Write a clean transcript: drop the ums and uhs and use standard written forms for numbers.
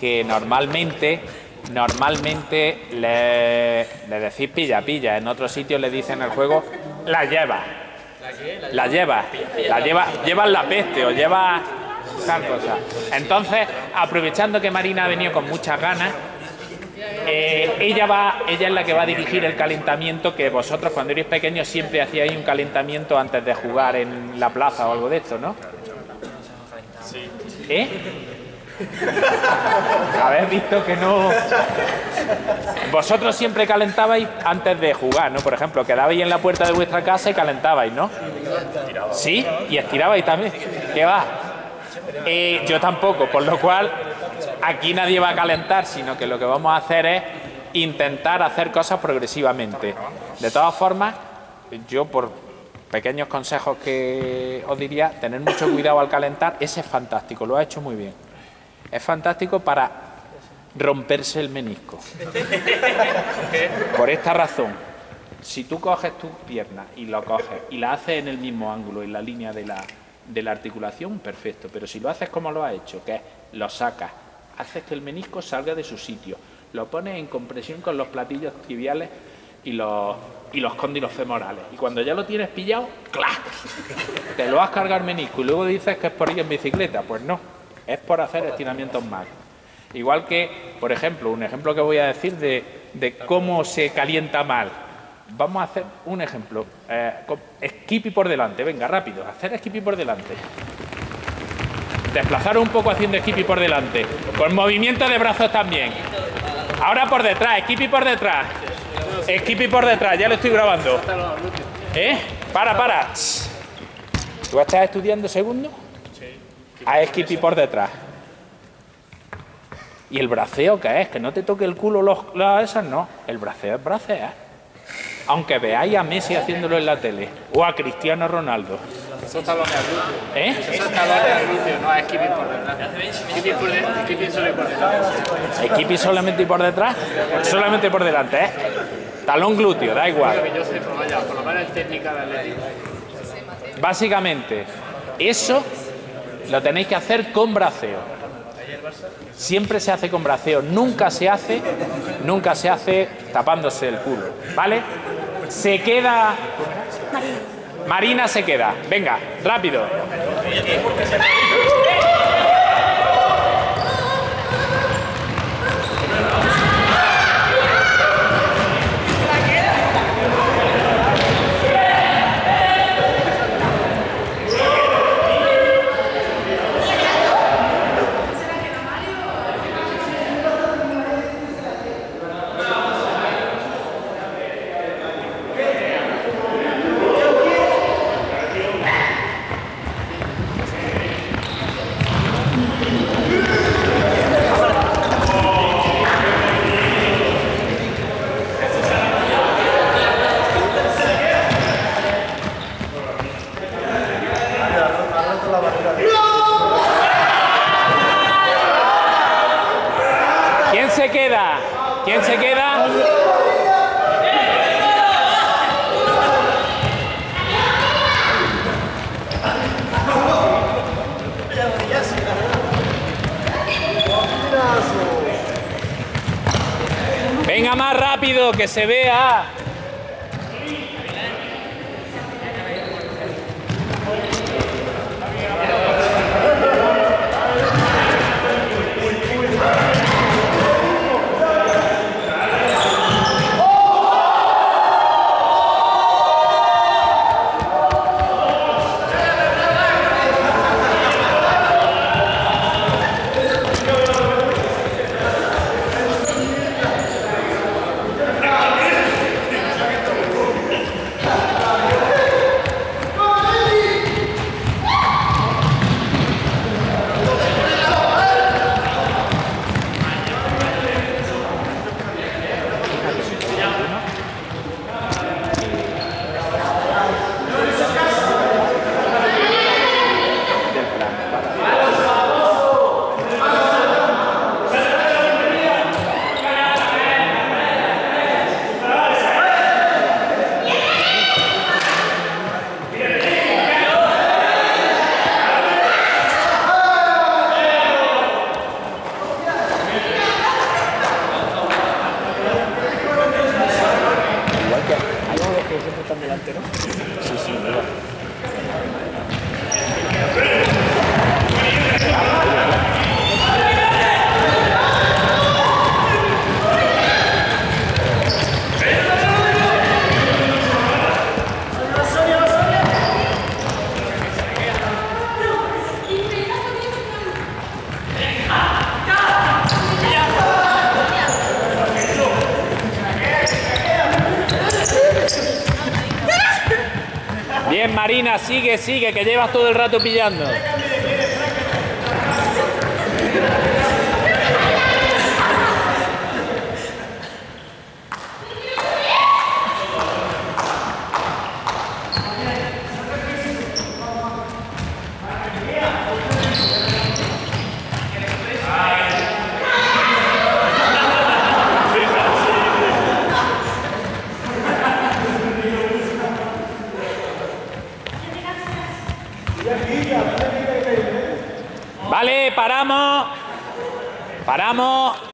que normalmente le decís pilla, pilla. En otros sitios le dicen el juego la lleva. Llevas la peste o llevas tal cosa. Entonces, aprovechando que Marina ha venido con muchas ganas, ella es la que va a dirigir el calentamiento, que vosotros cuando erais pequeños siempre hacíais un calentamiento antes de jugar en la plaza o algo de esto, ¿no? Sí. Habéis visto que no... Vosotros siempre calentabais antes de jugar, ¿no? Por ejemplo, quedabais en la puerta de vuestra casa y calentabais, ¿no? Sí, y estirabais también. ¿Qué va? Yo tampoco, por lo cual aquí nadie va a calentar, sino que lo que vamos a hacer es intentar hacer cosas progresivamente. De todas formas, yo por pequeños consejos que os diría, tener mucho cuidado al calentar. Ese es fantástico, lo ha hecho muy bien. Es fantástico para romperse el menisco. Por esta razón, si tú coges tu pierna y lo coges y la haces en el mismo ángulo, en la línea de la articulación, perfecto. Pero si lo haces como lo has hecho, que es lo sacas, haces que el menisco salga de su sitio, lo pones en compresión con los platillos tibiales y los cóndilos femorales. Y cuando ya lo tienes pillado, ¡clac! Te lo has cargado el menisco y luego dices que es por ir en bicicleta. Pues no. Es por hacer estiramientos más. Igual que, por ejemplo, un ejemplo que voy a decir de cómo se calienta mal. Vamos a hacer un ejemplo. Skippy por delante. Venga, rápido. Hacer skippy por delante. Desplazaros un poco haciendo skippy por delante. Con movimiento de brazos también. Ahora por detrás. Skippy por detrás. Skippy por detrás. Ya lo estoy grabando. Para. ¿Tú estás estudiando segundo? A skippy por detrás. ¿Y el braceo qué es? Que no te toque el culo esas, no. El braceo es bracear. Aunque veáis a Messi haciéndolo en la tele. O a Cristiano Ronaldo. Eso está lo de glúteo. Eso está lo de glúteo, no es skipping por detrás. Skipping solo por detrás. ¿Skippy solamente y por detrás? Solamente por delante, ¿eh? Talón glúteo, da igual. Lo que yo sé, pero vaya, por lo menos es técnica de atletismo. Básicamente, eso lo tenéis que hacer con braceo. Siempre se hace con braceo, nunca se hace tapándose el culo, ¿vale? Se queda... Marina se queda. Venga, rápido. ¿Quién se queda? Venga, más rápido, que se vea. Igual que hay unos que siempre están delante, ¿no? Sí, sí, mira. Bien, Marina, sigue, sigue, que llevas todo el rato pillando. Vale, paramos. Paramos.